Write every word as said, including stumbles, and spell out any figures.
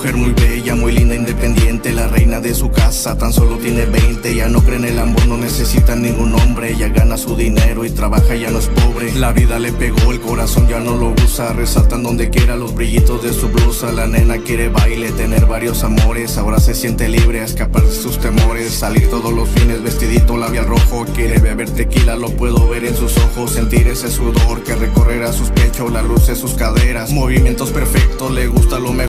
mujer muy bella, muy linda, independiente, la reina de su casa, tan solo tiene veinte. Ya no cree en el amor, no necesita ningún hombre. Ella gana su dinero y trabaja, ya no es pobre. La vida le pegó, el corazón ya no lo usa. Resaltan donde quiera los brillitos de su blusa. La nena quiere baile, tener varios amores. Ahora se siente libre a escapar de sus temores. Salir todos los fines vestidito labial rojo. Quiere beber tequila, lo puedo ver en sus ojos. Sentir ese sudor que recorrerá sus pechos, la luz de sus caderas. Movimientos perfectos, le gusta lo mejor.